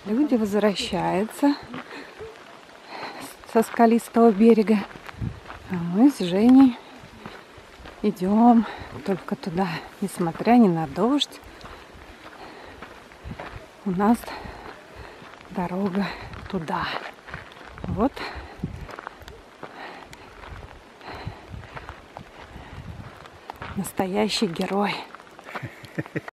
Люди возвращаются со скалистого берега. А мы с Женей идем только туда. Несмотря ни на дождь, у нас дорога туда. Вот настоящий герой.